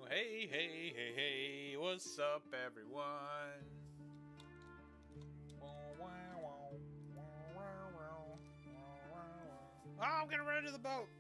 Hey, hey, hey, hey, what's up, everyone? Oh, I'm gonna run into the boat!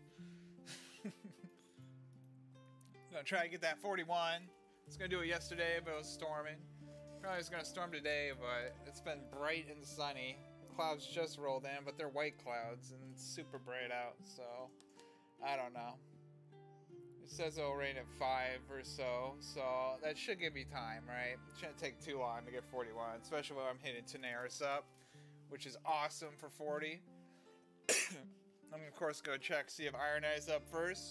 Gonna try to get that 41. I was gonna do it yesterday, but it was storming. Probably was gonna storm today, but it's been bright and sunny. Clouds just rolled in, but they're white clouds and it's super bright out, so I don't know. It says it'll rain at 5 or so that should give me time, right? It shouldn't take too long to get 41, especially when I'm hitting Tenaris up, which is awesome for 40. I'm of course gonna check, see if Iron Eye's up first.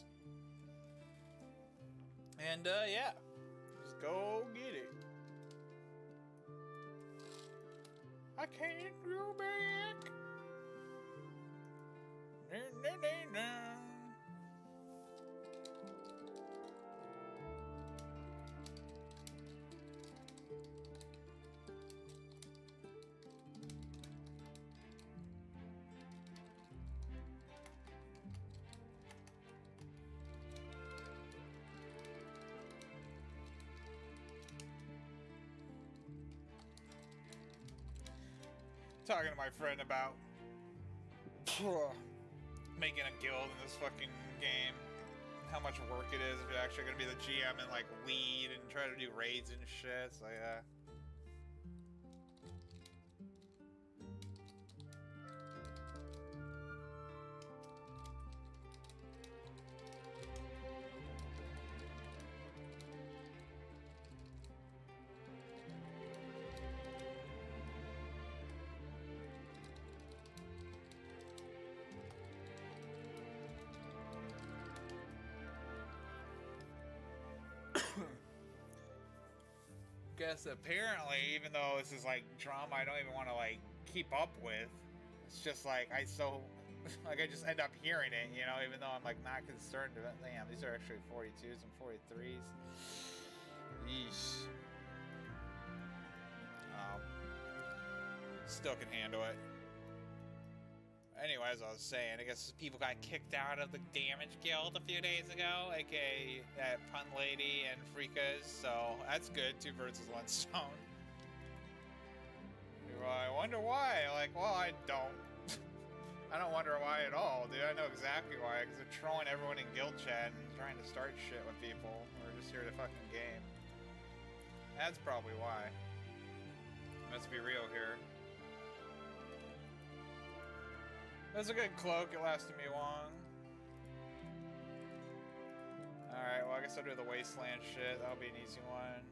And yeah, just go get it. I can't go back. No, no, no, no. Talking to my friend about making a guild in this fucking game. How much work it is if you're actually gonna be the GM and like lead and try to do raids and shit. So yeah. Guess apparently, even though this is like drama I don't even want to like keep up with, it's just like I just end up hearing it, you know, even though I'm like not concerned about. Damn, these are actually 42s and 43s. Yeesh. Still can handle it. Anyway, as I was saying, I guess people got kicked out of the Damage Guild a few days ago, aka that Pun Lady and Freekas, so that's good. 2 birds with 1 stone. I wonder why. Like, well, I don't. I don't wonder why at all, dude. I know exactly why, because they're trolling everyone in guild chat and trying to start shit with people who are just here to fucking game. That's probably why. Let's be real here. That's a good cloak, it lasted me long. Alright, well I guess I'll do the wasteland shit, that'll be an easy one.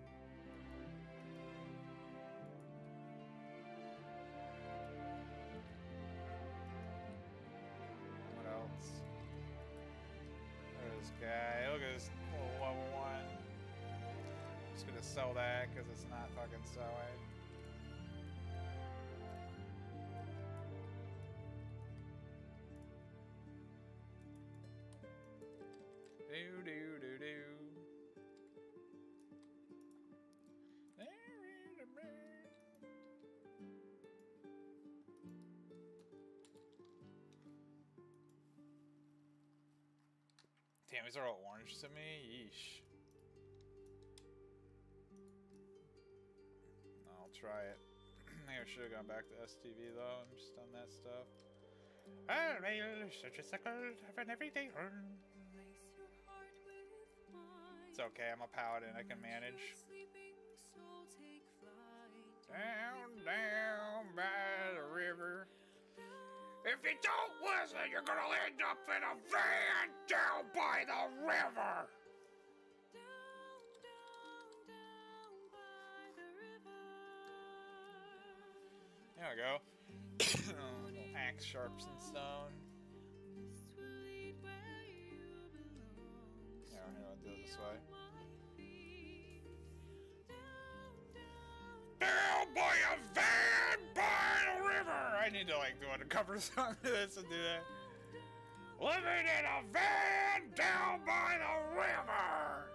What else? Look at this guy, look at this little level 1. Just gonna sell that because it's not fucking selling. Do do do do. There is a man. Damn, these are all orange to me. Yeesh. I'll try it. Maybe I should have gone back to STV though and just done that stuff. Such a sucker of an everyday earn. It's okay, I'm a paladin, I can manage. Down, down by the river. If you don't listen, you're gonna end up in a van down by the river! There we go. Axe sharps and stone. Yeah, here, I'll do it this way. Down by a van by the river! I need to like do a cover song to this and do that. Living in a van down by the river!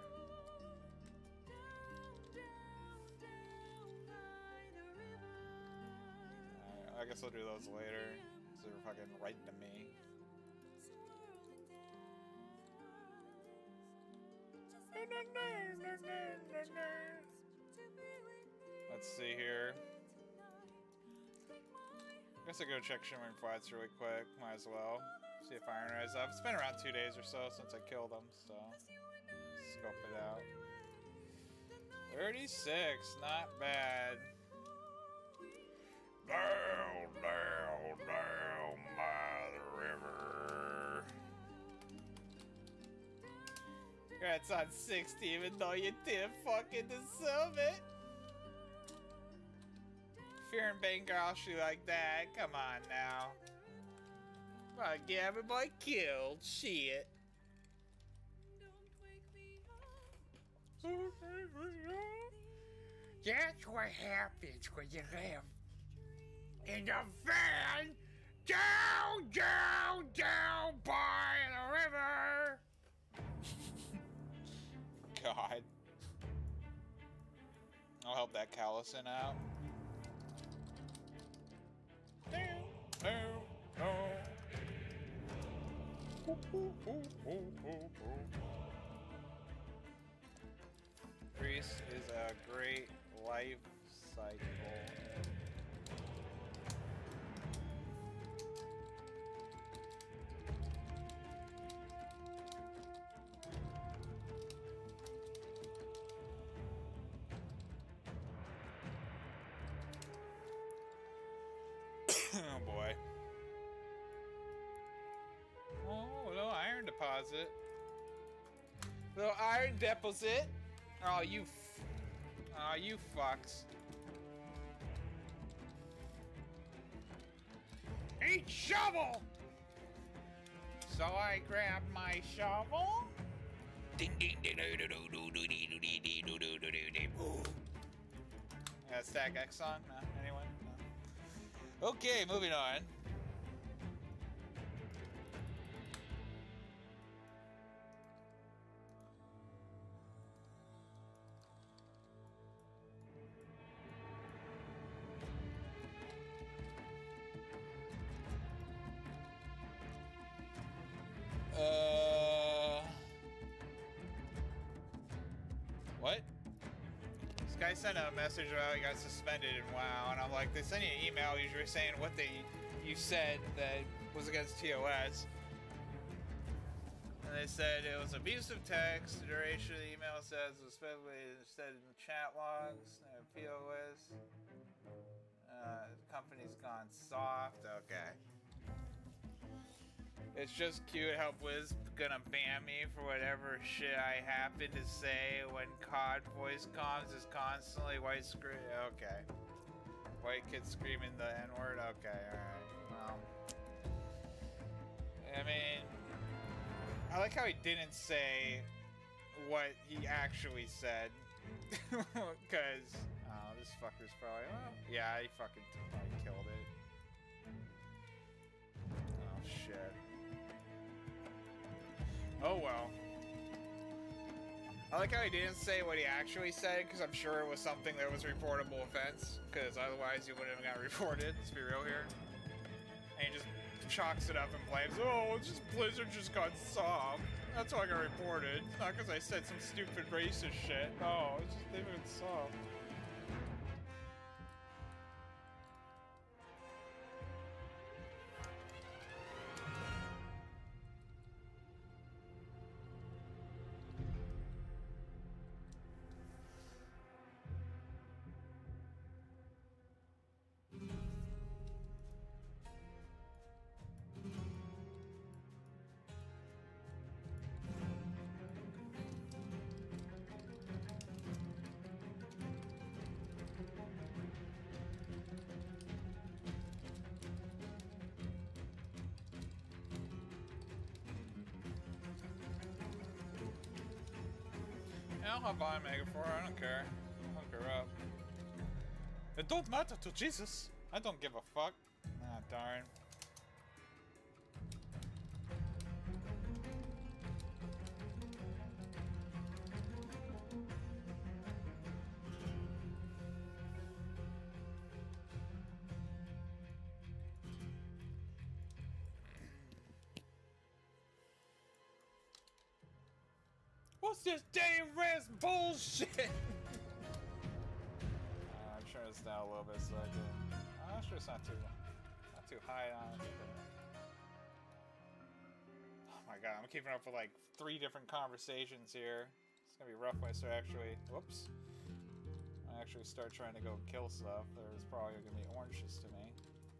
I guess I'll do those later. So they're fucking right to me. Let's see here. I guess I'll go check Shimmering Flats really quick. Might as well. See if Iron Rise up. It's been around 2 days or so since I killed him, so scope it out. 36, not bad. Down, down, down by the river. Congrats on 60, even though you didn't fucking deserve it. Fear and Banger, I'll shoot like that. Come on now. I'll get everybody killed. Shit. That's what happens when you live in the van down, down, down by the river. God. I'll help that Callison out. Priest is a great life cycle. Oh boy. Oh, little iron deposit. Little iron deposit. Oh, you fucks. Eat shovel! So I grabbed my shovel. Ding ding ding do do do do do do do do do do. Stack X song? No, anyone? No. Okay, moving on. What? This guy sent a message about he got suspended in WoW, and I'm like, they sent you an email usually saying what you said that was against TOS. And they said it was abusive text. The duration of the email says it was said in the chat logs, POS. The company's gone soft. Okay. It's just cute how Blizz gonna ban me for whatever shit I happen to say when COD voice comms is constantly white screen. Okay. White kids screaming the N-word. Okay, alright. Well. I mean, I like how he didn't say what he actually said. Because, oh, this fucker's probably, oh, yeah, he fucking probably killed it. Oh, shit. Oh well. I like how he didn't say what he actually said, because I'm sure it was something that was reportable offense, because otherwise he wouldn't have got reported, let's be real here. And he just chalks it up and blames, oh, it's just Blizzard just got soft. That's why I got reported. It's not because I said some stupid racist shit. No, it's just they got soft. I'll hop on Megafor, I don't care. Hook her up. It don't matter to Jesus. I don't give a fuck. Ah, darn. What's this Dave-Res bullshit? I'm turning this down a little bit so I can. I'm sure it's not too high on it. But... Oh my god, I'm keeping up with like 3 different conversations here. It's gonna be rough when I start actually. Whoops. I actually start trying to go kill stuff. There's probably gonna be oranges to me.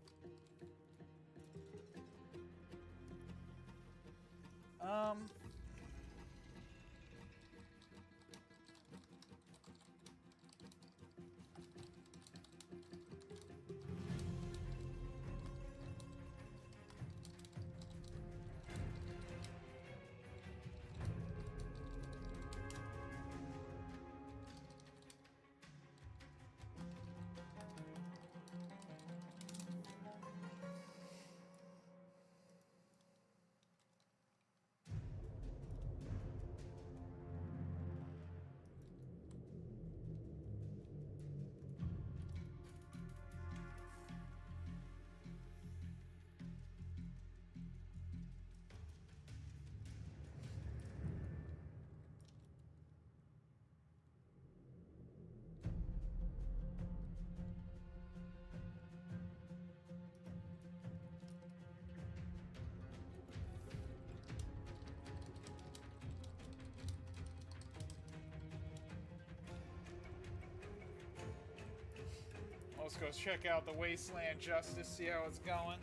Let's go check out the Wasteland Justice, see how it's going.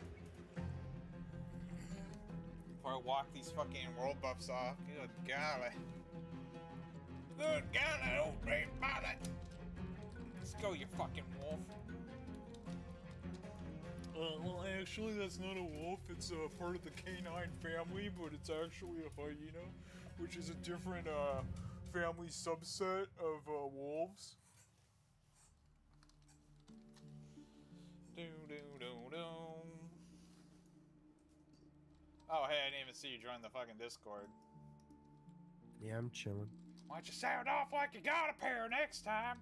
Before I walk these fucking world buffs off. Good golly. Good golly, don't break about it. Let's go, you fucking wolf. Well, actually, that's not a wolf. It's part of the canine family, but it's actually a hyena, which is a different family subset of wolves. Oh, hey, I didn't even see you join the fucking Discord. Yeah, I'm chilling. Why don't you sound off like you got a pair next time?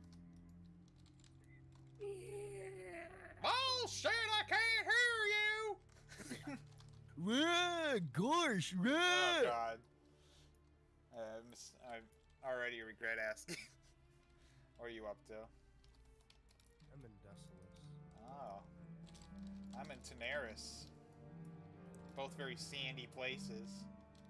Bullshit, I can't hear you! Gosh, Oh, God. I already regret asking. What are you up to? I'm in Desolus. Oh. I'm in Tanaris. Both very sandy places.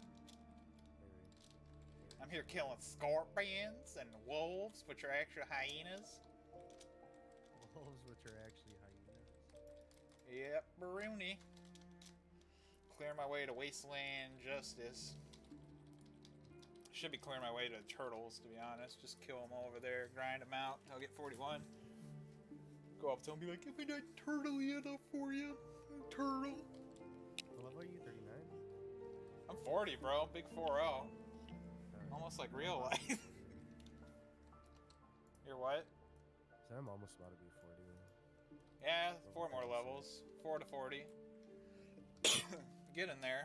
I'm here killing scorpions and wolves, which are actually hyenas. Wolves, which are actually hyenas. Yep, Bruni. Clear my way to Wasteland Justice. Should be clearing my way to turtles, to be honest. Just kill them over there, grind them out. I'll get 41. Go up to him and be like, give me that turtle enough for you. Turtle. What level are you, 39? I'm 40, bro. Big 4-0. Almost like real life. You're what? So I'm almost about to be 40. Yeah, 4 more levels. 4 to 40. Get in there.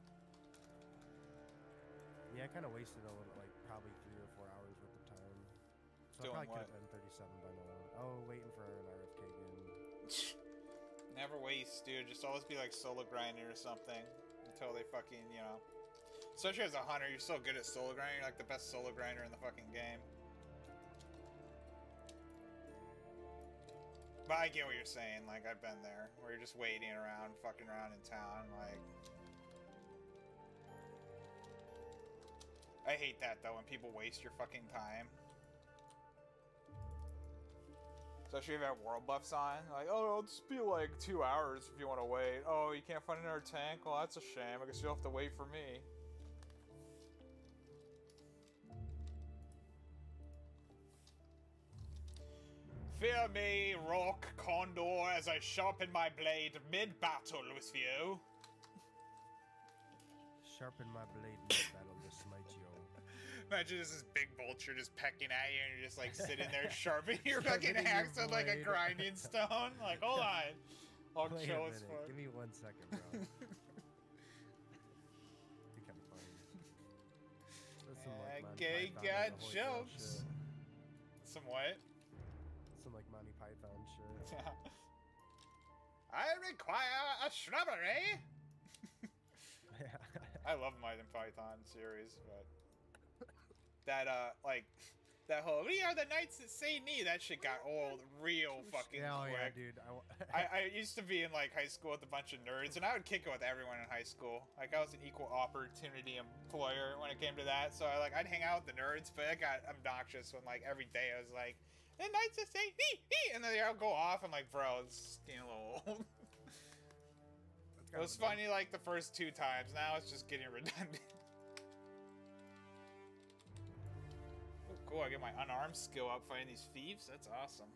Yeah, I kind of wasted a little, like, probably 3 or 4 hours worth of time. So Doing I probably what? could have been 37 by now. Oh, waiting for an RFK game. Never waste, dude. Just always be like solo grinding or something until they fucking, you know. Especially as a hunter, you're so good at solo grinding. You're like the best solo grinder in the fucking game. But I get what you're saying. Like, I've been there. Where you're just waiting around, fucking around in town. Like, I hate that, though, when people waste your fucking time. Especially if you have world buffs on. Like, oh, it'll just be like 2 hours if you want to wait. Oh, you can't find another tank? Well, that's a shame. I guess you'll have to wait for me. Fear me, Rock Condor, as I sharpen my blade mid-battle with you. Sharpen my blade in the battle to smite you. Imagine this big vulture just pecking at you and you're just like sitting there sharpening your fucking axe with like a grinding stone. Like, hold on. I'll Wait chill a as minute. fuck. Give me 1 second, bro. Be kind of funny. That's some, like, Monty Gay Python got and the Holy Grail jokes. shit. Some what? Some like Monty Python shit. I require a shrubbery. Yeah. I love Monty Python series, but that like that whole "We are the knights that say me." That shit got old real fucking Oh yeah, quick. dude. I used to be in like high school with a bunch of nerds, and I would kick it with everyone in high school. Like I was an equal opportunity employer when it came to that. So I'd hang out with the nerds, but it got obnoxious when like every day I was like, "The knights that say me," and then they all go off. I'm like, bro, it's getting a little old. It was funny like the first 2 times. Now it's just getting redundant. Oh, cool. I get my unarmed skill up fighting these thieves. That's awesome.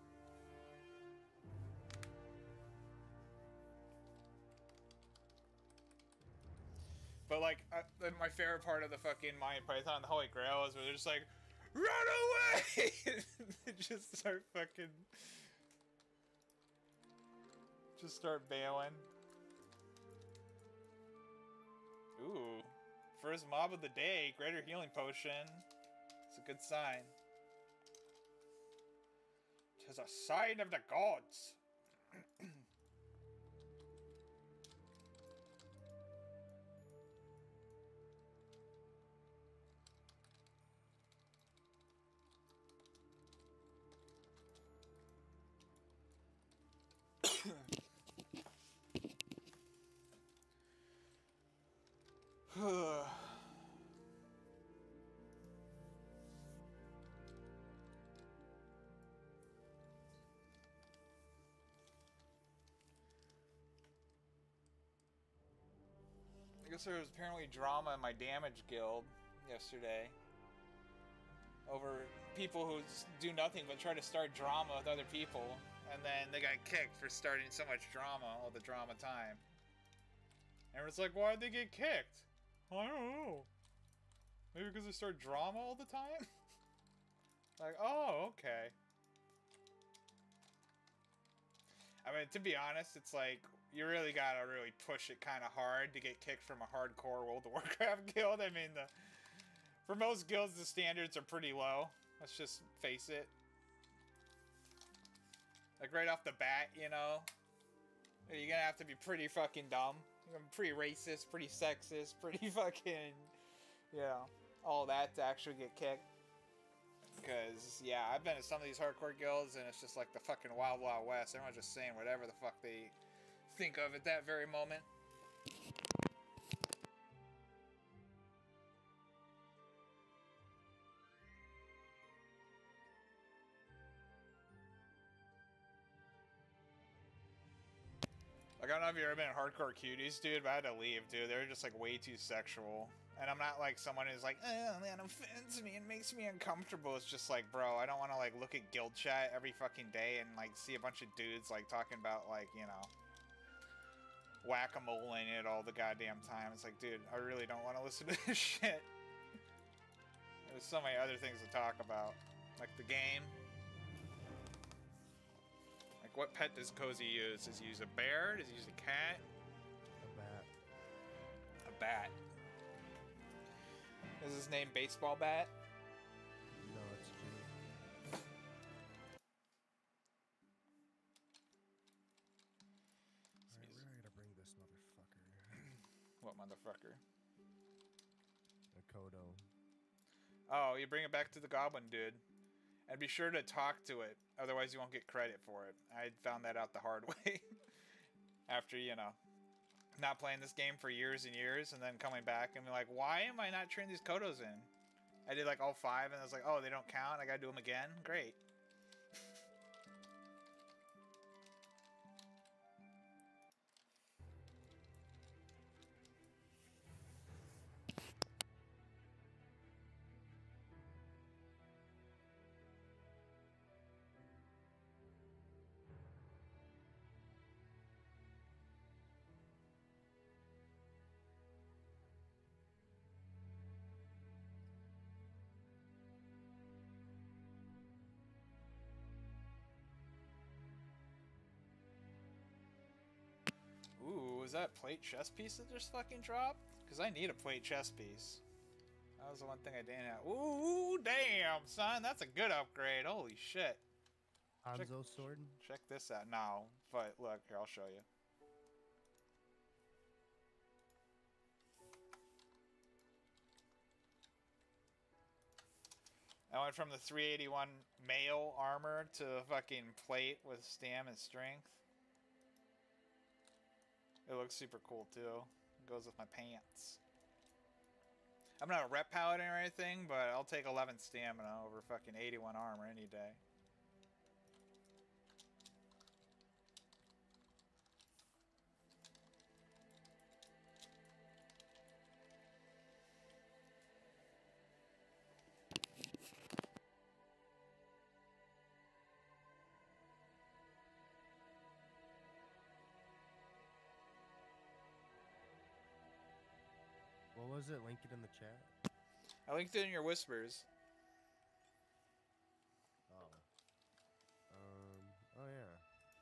But like, my favorite part of the fucking Monty Python, the Holy Grail, is where they're just like, "Run away!" They just start fucking, just start bailing. Ooh, first mob of the day, greater healing potion. It's a good sign. 'Tis a sign of the gods. I guess there was apparently drama in my damage guild yesterday over people who do nothing but try to start drama with other people, and then they got kicked for starting so much drama all the drama time. And it's like, why'd they get kicked? I don't know. Maybe because they start drama all the time? Like, oh, okay. I mean, to be honest, it's like, you really gotta really push it kind of hard to get kicked from a hardcore World of Warcraft guild. I mean, for most guilds, the standards are pretty low. Let's just face it. Like, right off the bat, you know? You're gonna have to be pretty fucking dumb. You're pretty racist, pretty sexist, pretty fucking... You know, all that to actually get kicked. Because, yeah, I've been in some of these hardcore guilds, and it's just like the fucking Wild Wild West. Everyone's just saying whatever the fuck they think of at that very moment. Like, I don't know if you've ever been in Hardcore Cuties, dude, but I had to leave, dude. They're just, like, way too sexual. And I'm not, like, someone who's like, oh, man, offends me and makes me uncomfortable. It's just like, bro, I don't want to, like, look at guild chat every fucking day and, like, see a bunch of dudes, like, talking about, like, you know, whack-a-moling it all the goddamn time. It's like, dude, I really don't want to listen to this shit. There's so many other things to talk about. Like the game. Like, what pet does Cozy use? Does he use a bear? Does he use a cat? A bat. A bat. Is his name Baseball Bat? No, it's G. Alright, where am I gonna bring this motherfucker? What motherfucker? A Kodo. Oh, you bring it back to the goblin dude. And be sure to talk to it, otherwise you won't get credit for it. I found that out the hard way. After, you know, not playing this game for years and years, and then coming back and be like, why am I not turning these Kodos in? I did like all 5, and I was like, oh, they don't count? I gotta do them again? Great. Ooh, is that a plate chest piece that just fucking dropped? Because I need a plate chest piece. That was the one thing I didn't have. Ooh, damn, son. That's a good upgrade. Holy shit. Hanzo sword? Check this out. No, but look, here, I'll show you. I went from the 381 mail armor to fucking plate with stam and strength. It looks super cool too. It goes with my pants. I'm not a rep paladin or anything, but I'll take 11 stamina over fucking 81 armor any day. What was it? Link it in the chat. I linked it in your whispers. Oh. Oh yeah.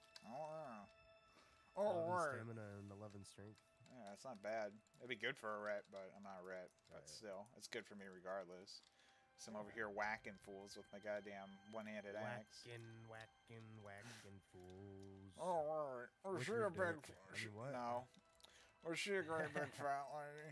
Oh, 11 stamina and 11 strength. yeah, it's not bad. It'd be good for a ret, but I'm not a ret. But Right. still, it's good for me regardless. So I'm over here whacking fools with my goddamn one-handed axe. Whacking fools. Oh, alright. Or With she your a big... dick. I mean, what? No. Or she a great big fat lady.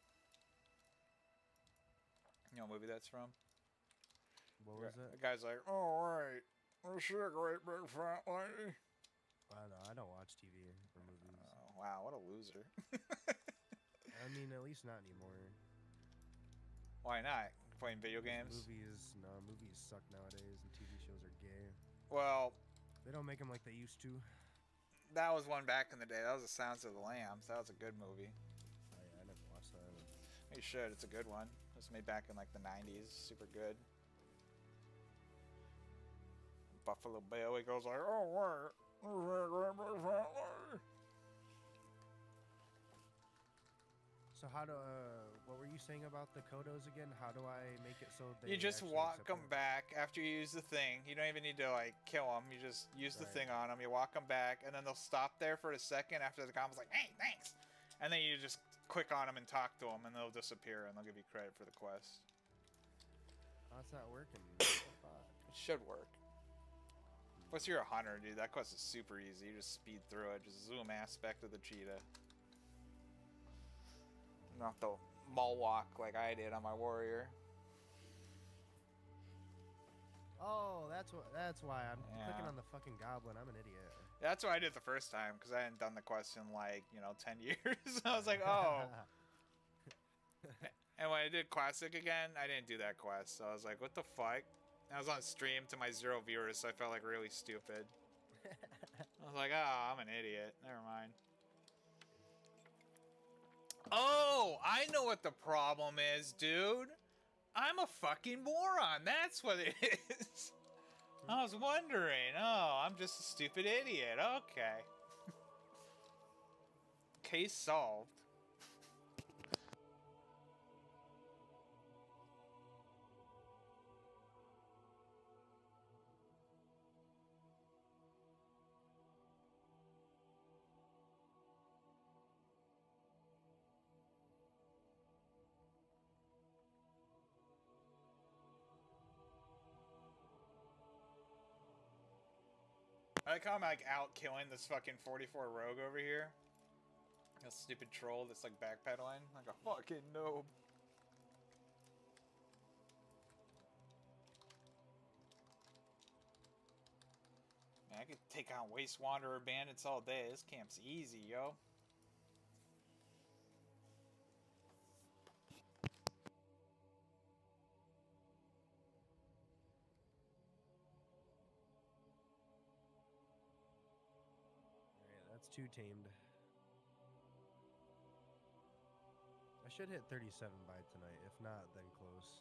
You know what movie that's from? What was it? The guy's like, oh, right. Or she a great big fat lady. I don't watch TV or movies. Oh, wow, what a loser. I mean, at least not anymore. Why not? Playing video games? Movies suck nowadays, and TV shows are gay. Well, They don't make them like they used to. that was one back in the day. That was The Silence of the Lambs. That was a good movie. I never watched that. You should. It's a good one. It was made back in like the 90s. Super good. Buffalo Bill, he goes like, oh, wait. So how do what were you saying about the Kodos again? How do I make it so they You just actually walk accept them it? back after you use the thing. You don't even need to like kill them. You just use the Right. thing on them. You walk them back, and then they'll stop there for a second after the combo's like, "Hey, thanks," and then you just click on them and talk to them, and they'll disappear, and they'll give you credit for the quest. How's that working? What the fuck? It should work. Plus, you're a hunter, dude. That quest is super easy. You just speed through it. Just zoom aspect of the cheetah. Not the mall walk like I did on my warrior. Oh, that's why I'm clicking Yeah. on the fucking goblin. I'm an idiot. That's what I did the first time, because I hadn't done the quest in like, 10 years. I was like, oh. And when I did Classic again, I didn't do that quest. So I was like, what the fuck? I was on stream to my 0 viewers, so I felt like really stupid. I was like, oh, I'm an idiot. Never mind. Oh, I know what the problem is, dude. I'm a fucking moron. That's what it is. I was wondering. Oh, I'm just a stupid idiot. Okay. Case solved. I like how I'm like out killing this fucking 44 rogue over here. A stupid troll that's like backpedaling like a fucking noob. Man, I could take on Waste Wanderer bandits all day. This camp's easy, yo. Alright, that's 2 tamed. I should hit 37 by tonight. If not, then close.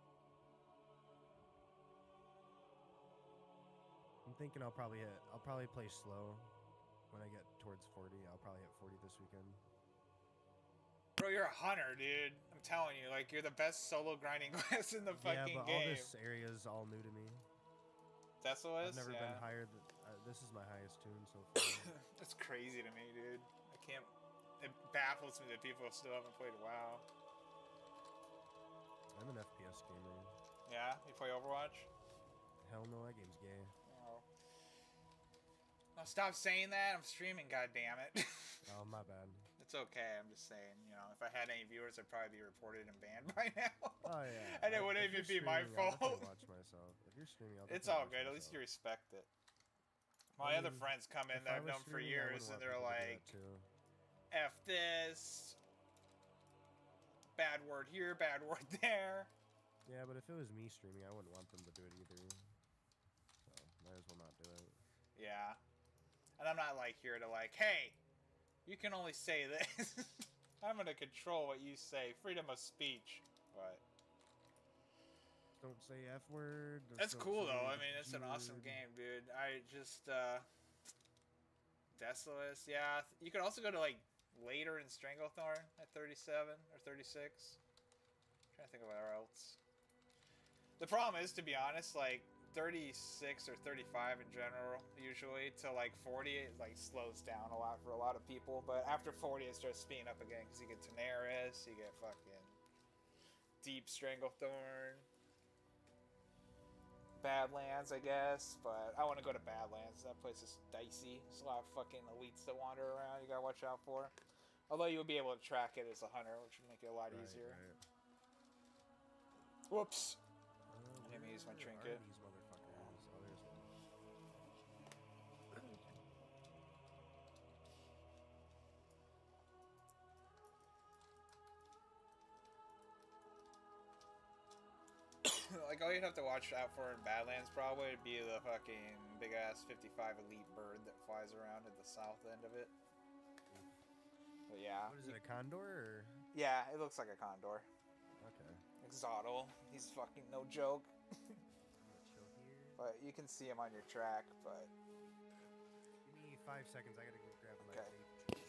I'm thinking I'll probably play slow when I get towards 40. I'll probably hit 40 this weekend. Bro, you're a hunter, dude. I'm telling you, like, you're the best solo grinding class in the fucking Yeah, but game. all this area is all new to me. That's what it is? I've never Yeah. been higher than... this is my highest tune so far. That's crazy to me, dude. I can't... It baffles me that people still haven't played WoW. I'm an FPS gamer. Yeah? You play Overwatch? Hell no, that game's gay. Oh. No, stop saying that. I'm streaming, goddammit. Oh, my bad. It's okay. I'm just saying, you know, if I had any viewers, I'd probably be reported and banned by now. Oh yeah. And it wouldn't even be my fault. I'll watch myself. If you're streaming, I'll It's all watch good. At myself. least you respect it. My other friends come in that I've known for years, and they're like, "F this." Bad word here, bad word there. Yeah, but if it was me streaming, I wouldn't want them to do it either. So might as well not do it. Yeah. And I'm not like here to like, hey, you can only say this. I'm gonna control what you say. Freedom of speech. But don't say F word. That's cool though. I mean, it's an awesome game, dude. I just Desolace, yeah. You could also go to like later in Stranglethorn at 37 or 36. I'm trying to think of where else. The problem is, to be honest, like 36 or 35 in general, usually, to like 40, it like slows down a lot for a lot of people. But after 40, it starts speeding up again because you get Tenaris, you get fucking Deep Stranglethorn, Badlands, I guess. But I want to go to Badlands. That place is dicey. There's a lot of fucking elites that wander around. You gotta watch out for. Although you would be able to track it as a hunter, which would make it a lot easier. Right. Whoops. I didn't use my trinket. These motherfuckers. Oh, there's one. Like, all you'd have to watch out for in Badlands probably would be the fucking big-ass 55 elite bird that flies around at the south end of it. But yeah. What is it, a condor? Or? Yeah, it looks like a condor. Okay. Exotl. He's fucking no joke. But you can see him on your track, but... Give me 5 seconds, I gotta go grab my vape.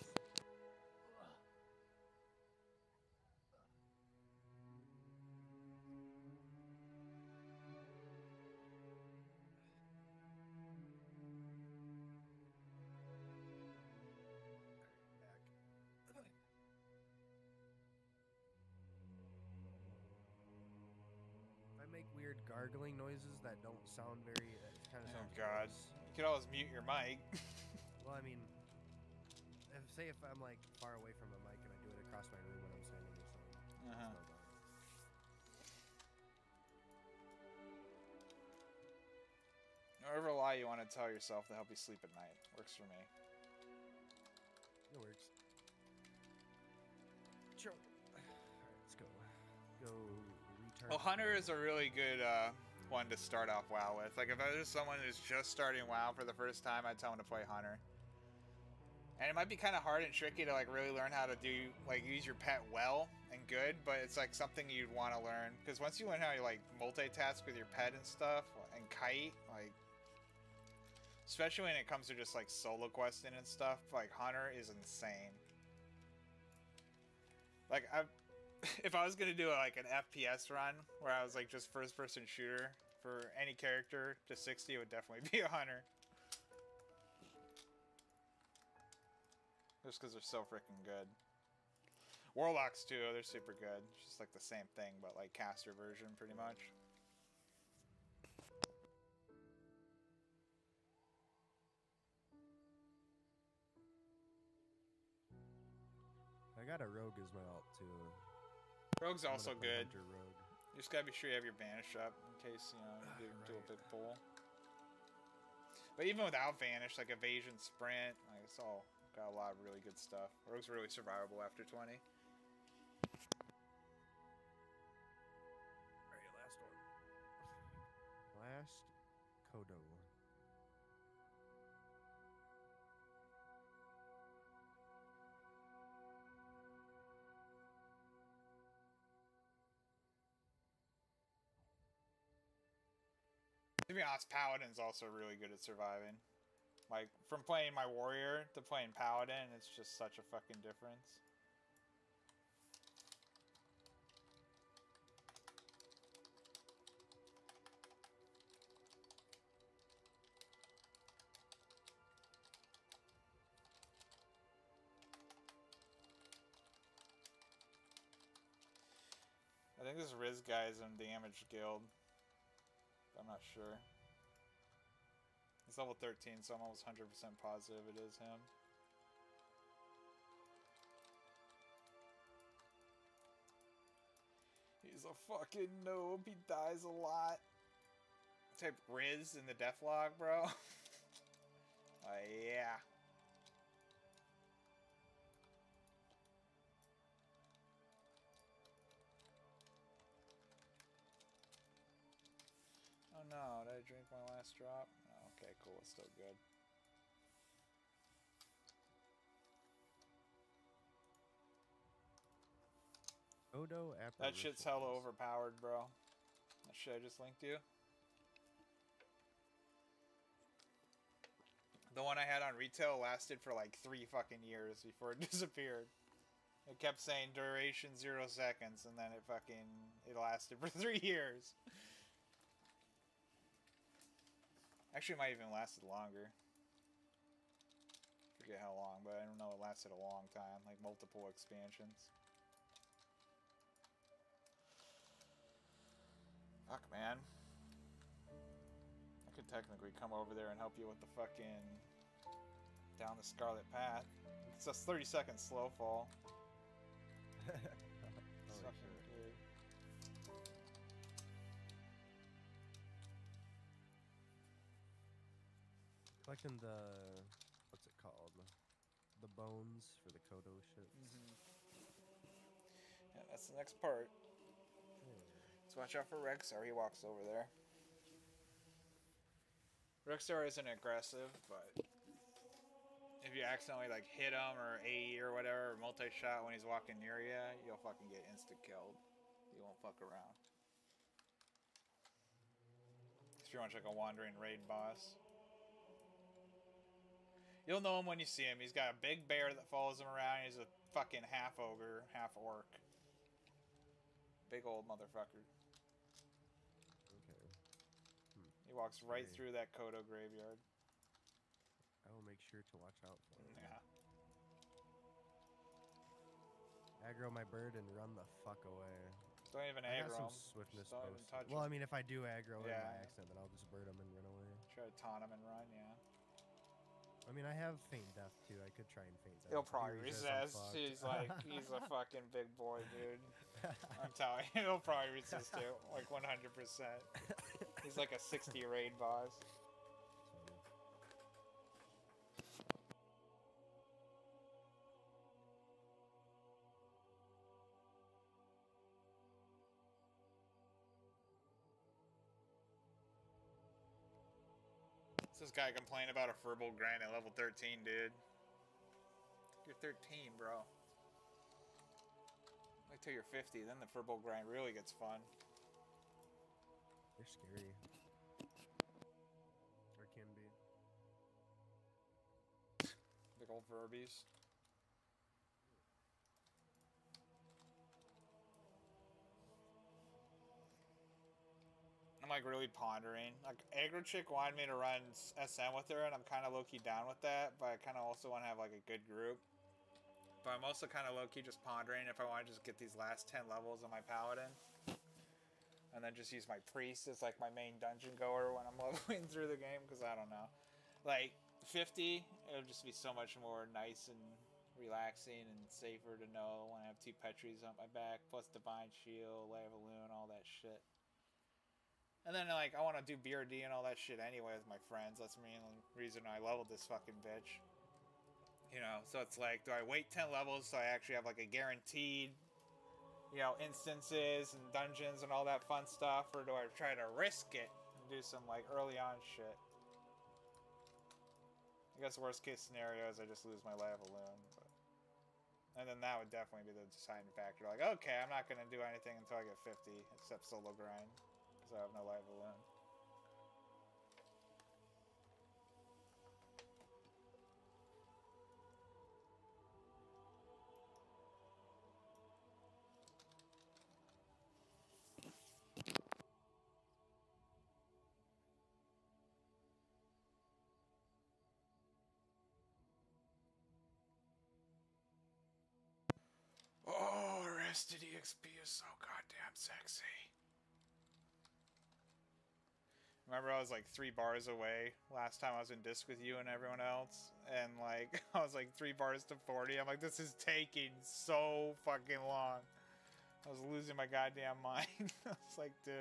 Make weird gargling noises that don't sound very. It kind of sounds. Oh God! Gross. You could always mute your mic. Well, I mean, if I'm like far away from a mic and I do it across my room when I'm standing or something. Whatever lie you want to tell yourself to help you sleep at night works for me. It works. Sure. All right, let's go. Go. Well, Hunter is a really good one to start off WoW with. Like, if there's someone who's just starting WoW for the first time, I'd tell them to play Hunter. And it might be kind of hard and tricky to, like, really learn how to do, like, use your pet well and good, but it's, like, something you'd want to learn. Because once you learn how to, like, multitask with your pet and stuff, and kite, like, especially when it comes to just, like, solo questing and stuff, like, Hunter is insane. Like, if I was gonna do like an FPS run where I was like just first-person shooter for any character to 60, it would definitely be a Hunter. Just because they're so freaking good. Warlocks too, they're super good. It's just like the same thing, but like caster version, pretty much. I got a rogue as my alt too. Rogue's also good. Rogue. You just gotta be sure you have your banish up in case, you know, you do a big pull. But even without vanish, like evasion, sprint, like it's all got a lot of really good stuff. Rogue's really survivable after 20. Alright, last one. Last Kodo. To be honest, Paladin's also really good at surviving. Like, from playing my warrior to playing Paladin, it's just such a fucking difference. I think this Riz guy is in Damage Guild. I'm not sure. He's level 13, so I'm almost 100% positive it is him. a fucking noob. He dies a lot. Type Riz in the Deathlog, bro. Yeah. Oh no, did I drink my last drop? Oh, okay, cool, it's still good. Odo That shit's hella overpowered, bro. That shit I just linked you. The one I had on retail lasted for like 3 fucking years before it disappeared. It kept saying duration 0 seconds, and then it lasted for 3 years. Actually, it might even lasted longer. Forget how long, but I don't know. It lasted a long time, like multiple expansions. Fuck, man. I could technically come over there and help you with the fucking down the Scarlet Path. It's a 30-second slow fall. It's fucking good. Collecting the, what's it called? The bones for the Kodo shit. Yeah, that's the next part. So watch out for Rexar, he walks over there. Rexar isn't aggressive, but if you accidentally like hit him or AE or whatever, or multi-shot when he's walking near you, you'll fucking get insta-killed. You won't fuck around. He's pretty much like a wandering raid boss. You'll know him when you see him. He's got a big bear that follows him around. He's a fucking half ogre, half orc. Big old motherfucker. Okay. He walks right through that Kodo graveyard. I will make sure to watch out for him. Yeah. Aggro my bird and run the fuck away. Don't even I got aggro some him. swiftness Don't even posts. touch Well, I him. mean, if I do aggro him Yeah. by accident, then I'll just bird him and run away. Try to taunt him and run, yeah. I mean, I have feint death too. I could try and feint death. He'll If he probably resists, I'm resist. fucked. He's like, he's a fucking big boy, dude. I'm telling you, he'll probably resist it, like 100%. He's like a 60 raid boss. This guy complained about a Furball grind at level 13, dude. You're 13, bro. Wait till you're 50, then the Furball grind really gets fun. They're scary. Or can be. Big old Furbies. I'm like really pondering. Like Aggro Chick wanted me to run SM with her, and I'm kind of low-key down with that, but I kind of also want to have like a good group. But I'm also kind of low-key just pondering if I want to just get these last 10 levels of my Paladin. And then just use my Priest as like my main dungeon goer when I'm leveling through the game, because I don't know. Like 50, it'll just be so much more nice and relaxing and safer to know when I have 2 Petries on my back, plus Divine Shield, Lavaloon, all that shit. And then, like, I want to do BRD and all that shit anyway with my friends. That's the main reason I leveled this fucking bitch. You know, so it's like, do I wait 10 levels so I actually have, like, a guaranteed, you know, instances and dungeons and all that fun stuff? Or do I try to risk it and do some, like, early on shit? I guess the worst case scenario is I just lose my Lavaloon. But... And then that would definitely be the deciding factor. Like, okay, I'm not going to do anything until I get 50, except solo grind. I have no Lavaloon. Oh, Arrested EXP is so goddamn sexy. Remember, I was like 3 bars away last time I was in disc with you and everyone else, and like I was like 3 bars to 40. I'm like, this is taking so fucking long. I was losing my goddamn mind. I was like, dude.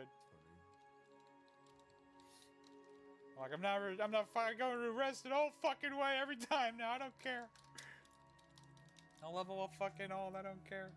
I'm like, I'm not fucking going to rest the whole fucking way every time now. I don't care. I'll level up fucking all. I don't care.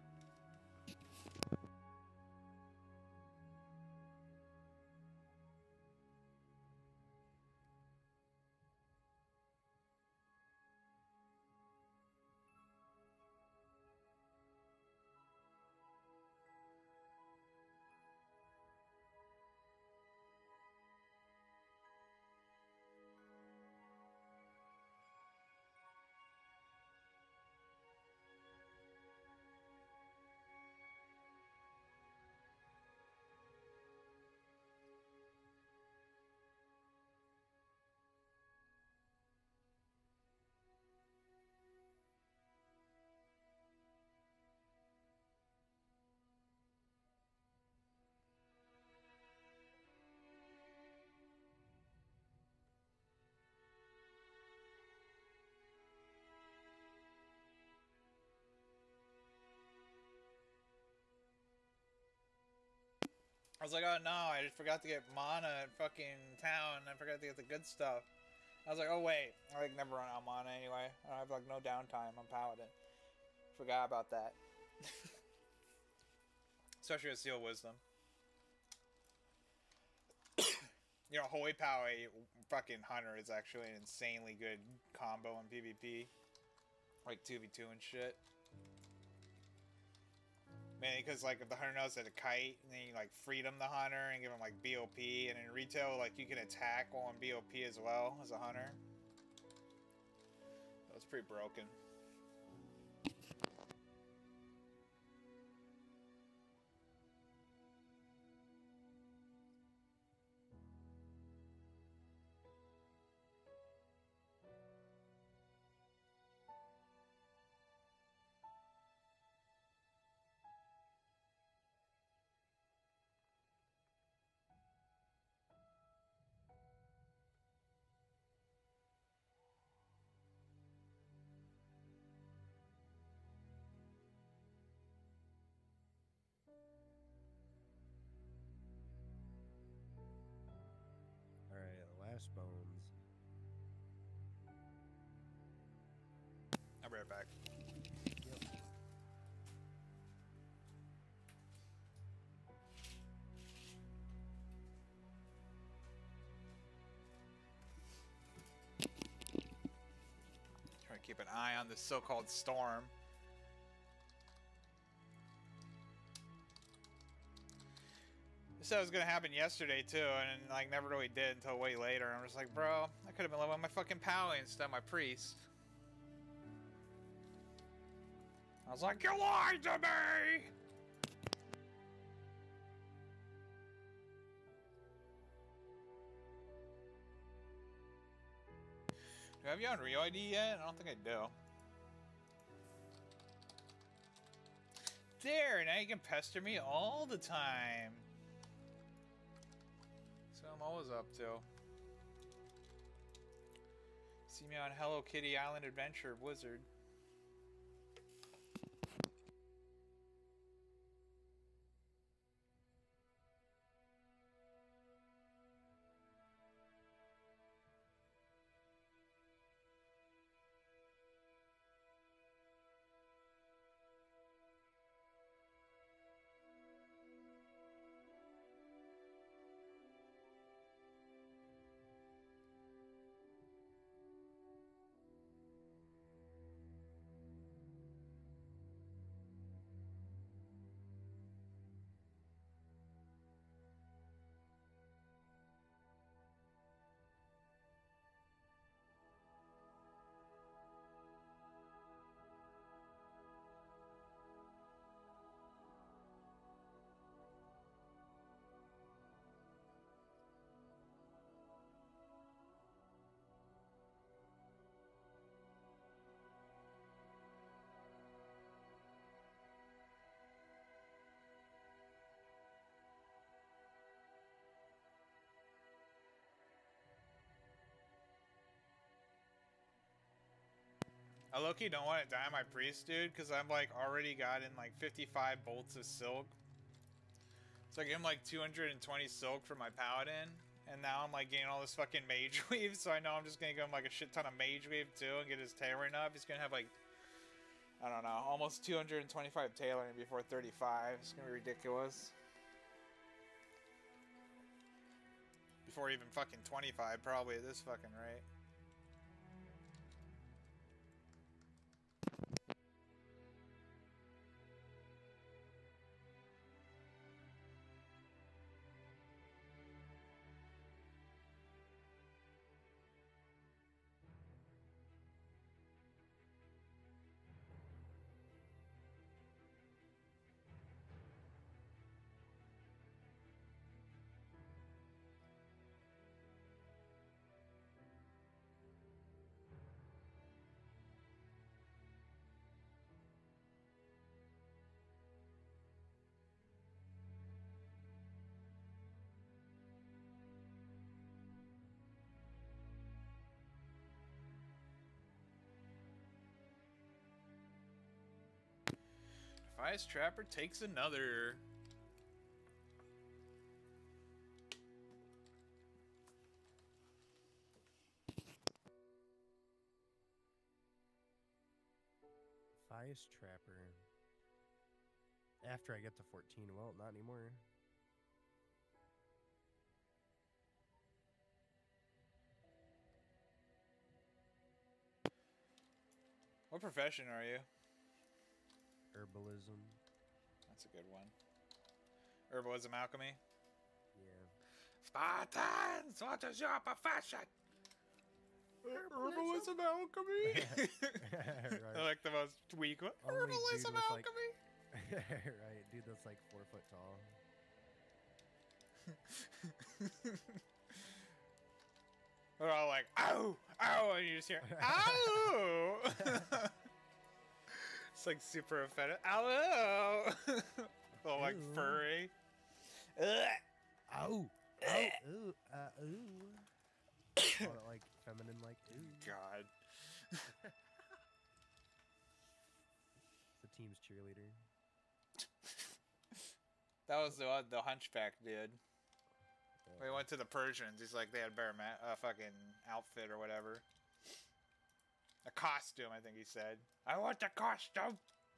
I was like, oh no, I just forgot to get mana in fucking town. I forgot to get the good stuff. I was like, oh wait, I like never run out of mana anyway. I have like no downtime. I'm Paladin. Forgot about that. Especially with Seal Wisdom. You know, Holy Power fucking Hunter is actually an insanely good combo in PvP. Like 2v2 and shit. Mainly because, like, if the hunter knows how to kite, and then you, like, freedom the hunter and give him, like, BOP, and in retail, like, you can attack while in BOP as well as a hunter. That was pretty broken. Bones. I'll be right back. Yep. Try to keep an eye on this so-called storm. This said it was gonna happen yesterday too, and like never really did until way later. I'm just like, bro, I could have been leveling my fucking Pally instead of my priest. I was like, you lied to me! Do I have you on Rio ID yet? I don't think I do. There, now you can pester me all the time. So I'm always up to. See me on Hello Kitty Island Adventure Blizzard. I low-key don't want to dye my priest, dude, because I'm like already gotten like 55 bolts of silk. So I gave him like 220 silk for my paladin, and now I'm like getting all this fucking mage weave, so I know I'm just gonna give him like a shit ton of mage weave too and get his tailoring up. He's gonna have like, I don't know, almost 225 tailoring before 35. It's gonna be ridiculous. Before even fucking 25, probably at this fucking rate. Defias Trapper takes another. Defias Trapper. After I get to 14, well, not anymore. What profession are you? Herbalism. That's a good one. Herbalism alchemy? Yeah. Spartans, what is your profession? Herbalism alchemy? Right. I like the most weak one. Only dude Herbalism with, like- alchemy? Right, dude that's like 4 foot tall. They're all like, ow, ow, and you just hear, ow! It's like super offended. Ow! All like Ew. furry. Ow! Ow! Ooh! Ooh! Call it like feminine, like ooh. God. The team's cheerleader. That was the hunchback dude. We went to the Persians. He's like, they had better fucking outfit or whatever. A costume, I think he said. I want the costume.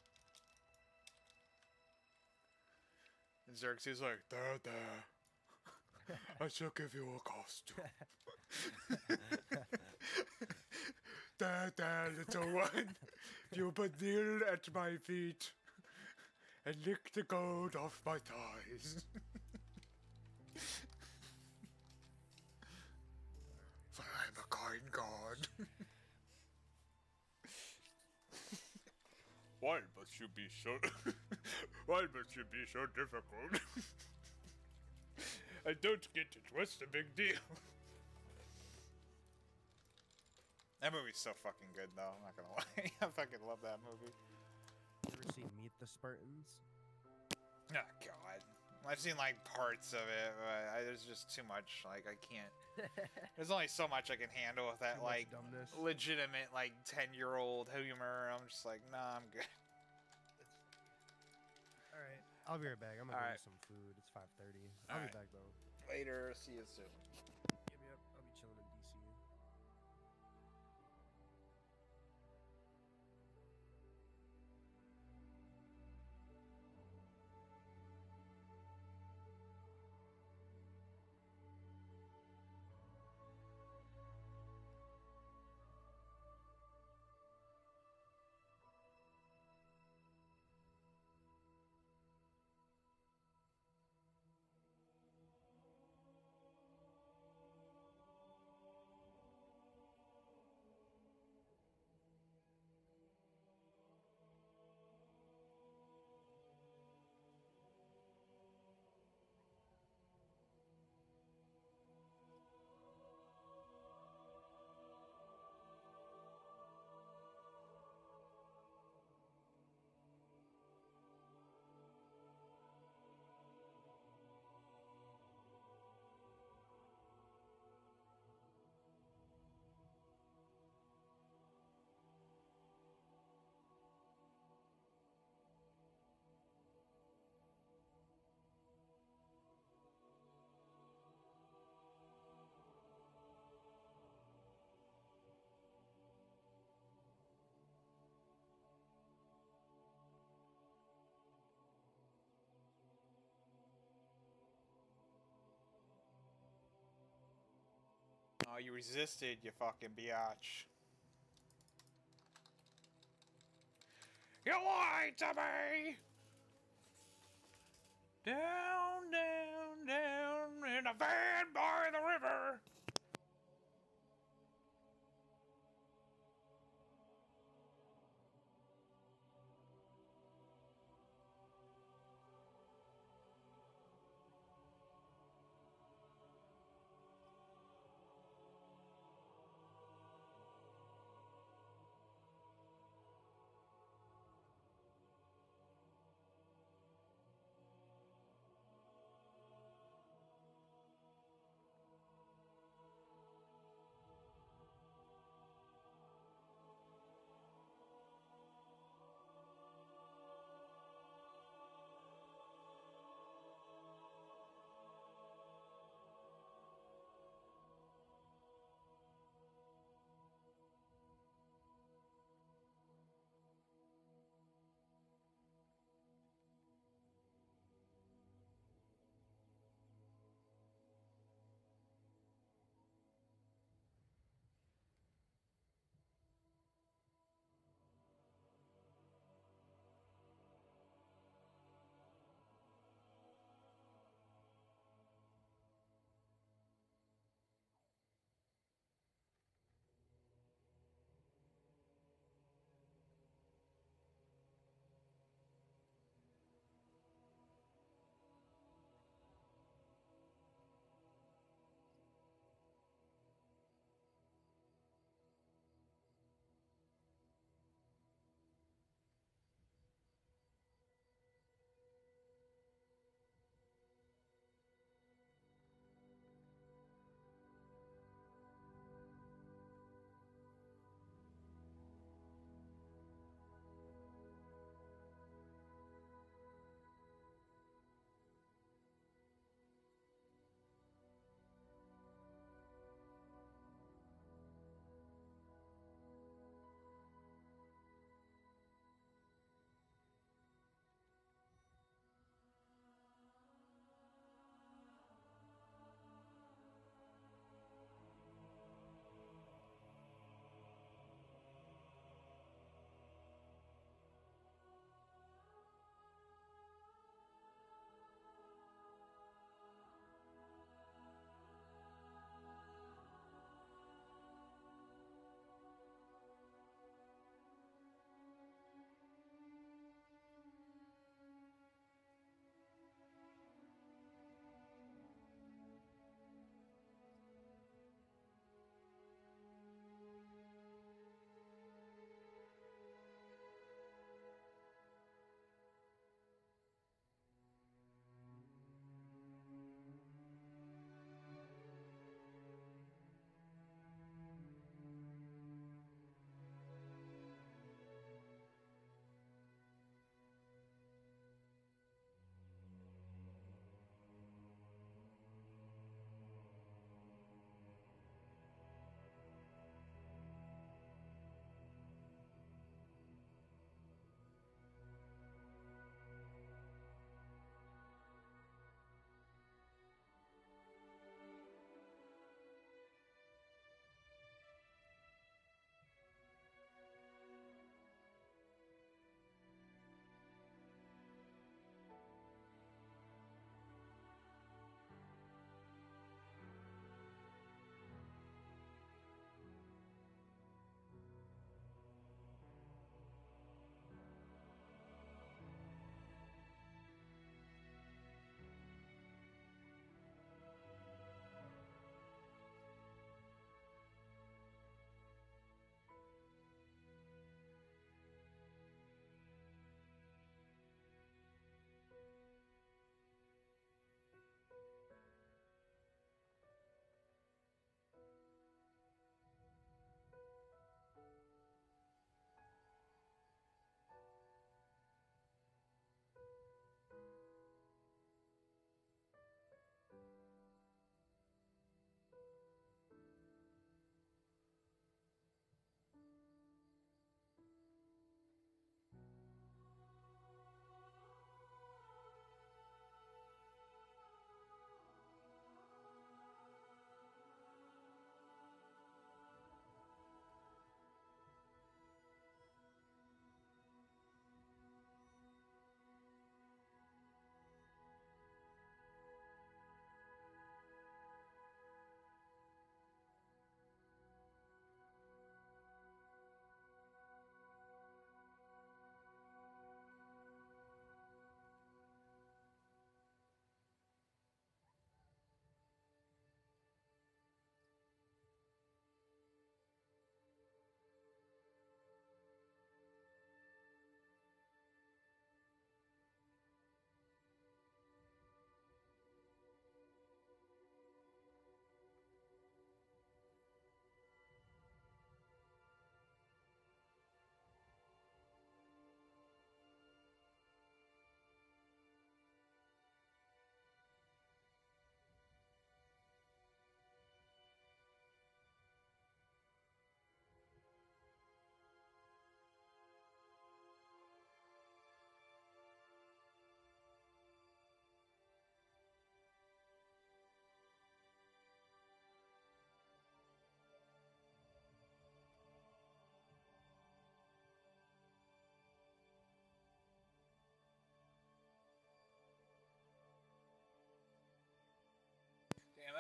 And Xerxes like, there. I shall give you a costume. There, little one. You but kneel at my feet and lick the gold off my thighs. For I'm a kind god. Why must you be so... Why must you be so difficult? I don't get it. What's the big deal? That movie's so fucking good, though. I'm not gonna lie. I fucking love that movie. You ever seen Meet the Spartans? Oh, God. I've seen, like, parts of it, but there's just too much. Like, I can't... There's only so much I can handle with that, Too much like, dumbness. legitimate, like, 10-year-old humor. I'm just like, nah, I'm good. Alright, I'll be right back. I'm gonna go Alright. get some food. It's 5:30. I'll Alright. be back though. Later. See you soon. Yep, I'll be chilling in DC. you resisted, you fucking biatch. You lied to me! Down, down, down in a van by the river.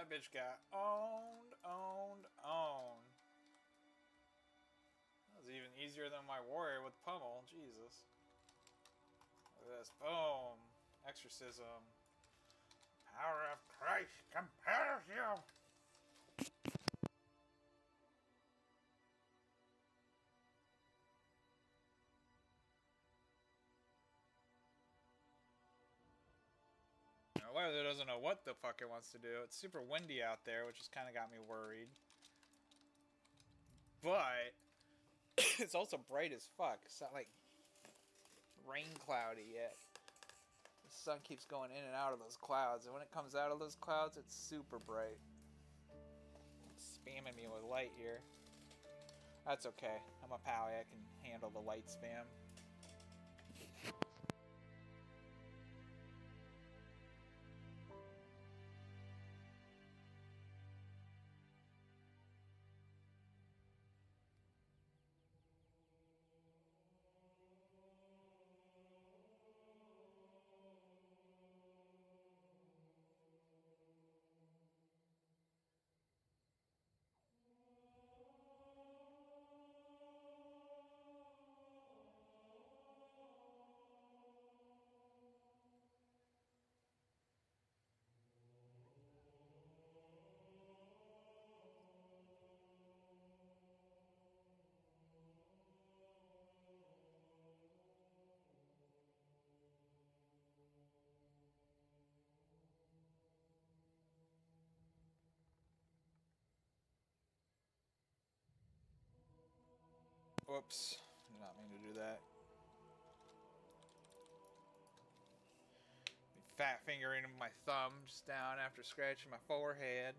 That bitch got owned. That was even easier than my warrior with pummel. Jesus. Look at this. Boom. Exorcism. Power of Christ compels you. Now, weather doesn't know what the fuck it wants to do. It's super windy out there, which has kind of got me worried. But it's also bright as fuck. It's not like rain cloudy yet. The sun keeps going in and out of those clouds, and when it comes out of those clouds, it's super bright. It's spamming me with light here. That's okay. I'm a pally. I can handle the light spam. Whoops. Did not mean to do that. Fat fingering my thumb just down after scratching my forehead.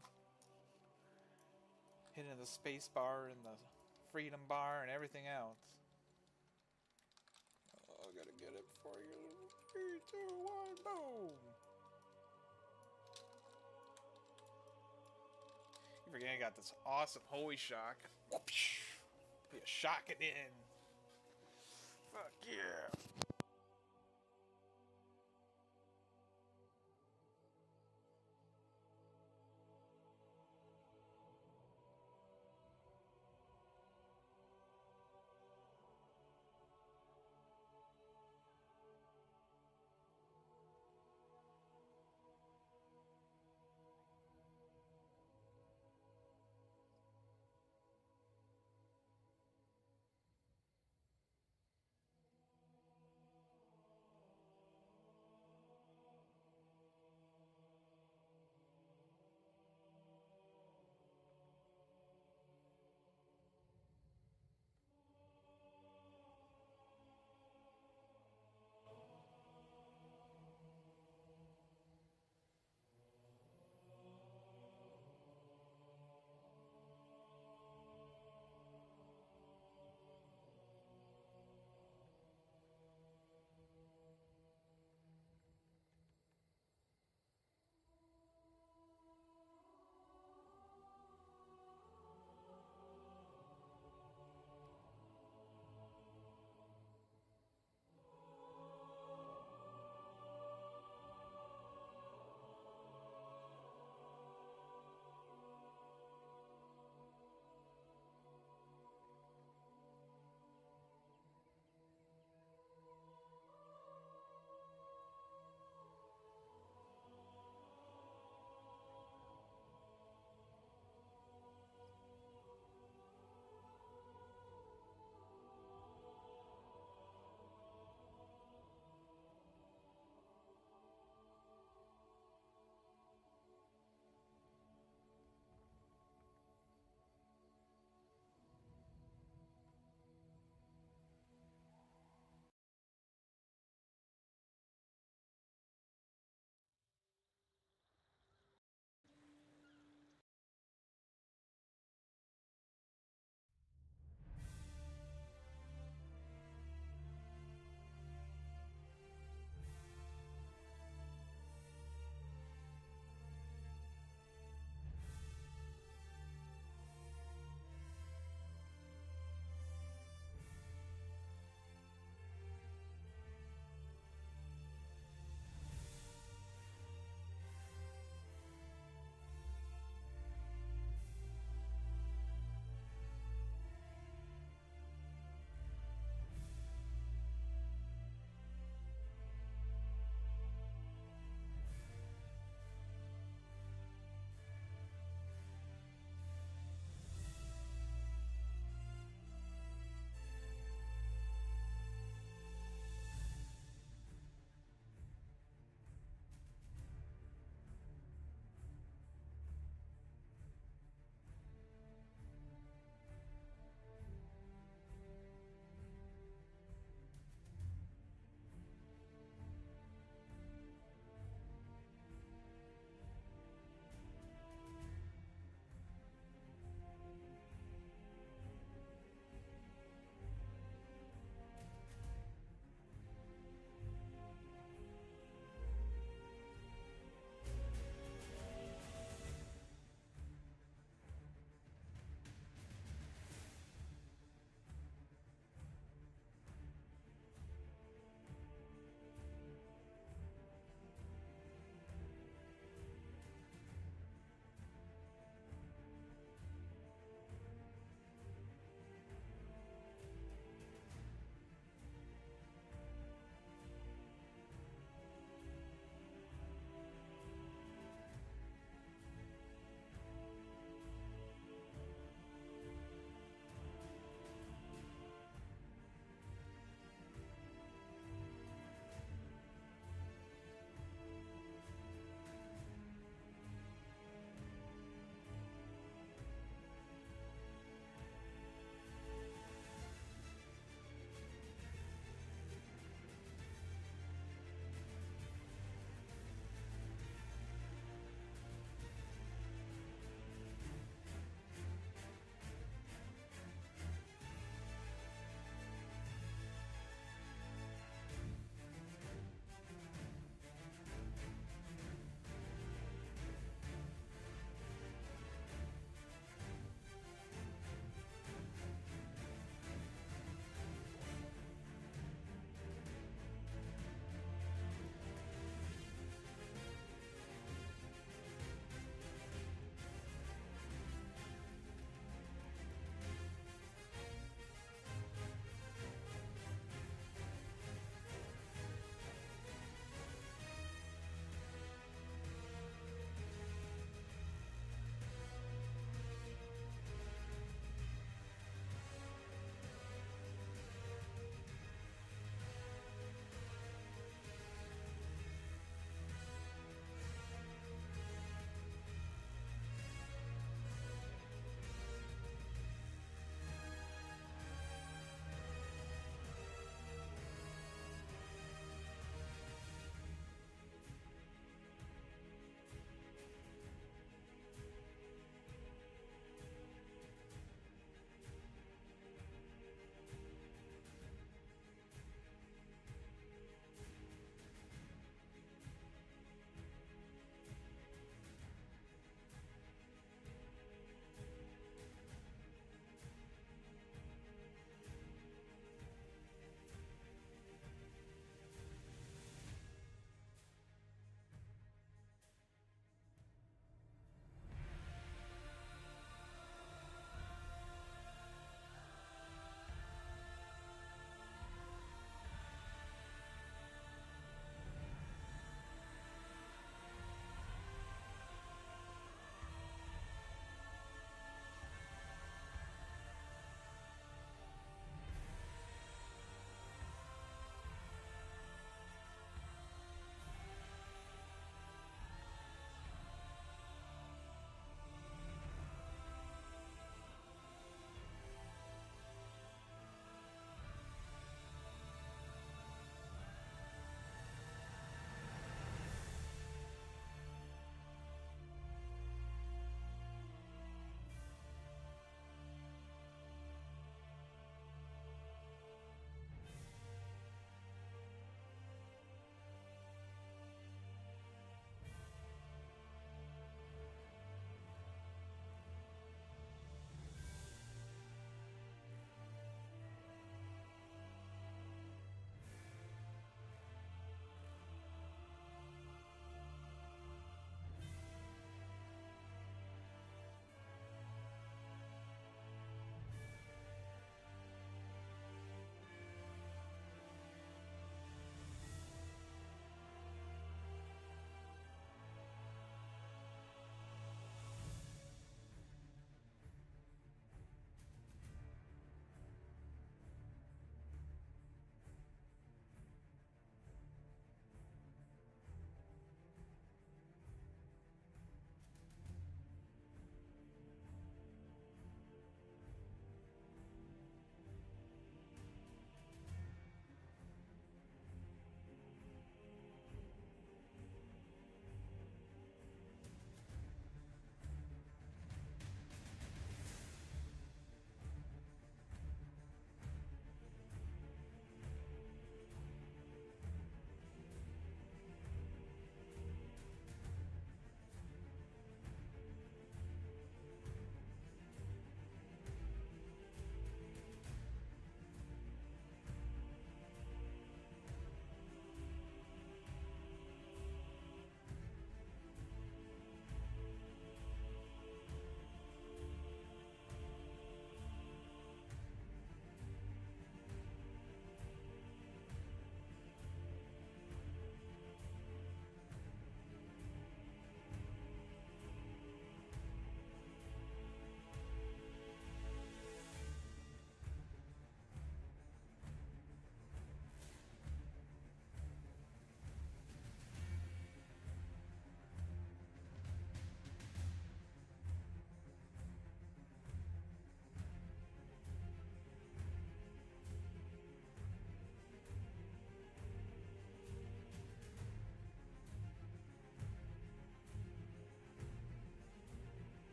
Hitting the space bar and the freedom bar and everything else. Oh, I gotta get it before you. 3, 2, 1, boom! You forget I got this awesome holy shock. Be a shock it in. Fuck yeah.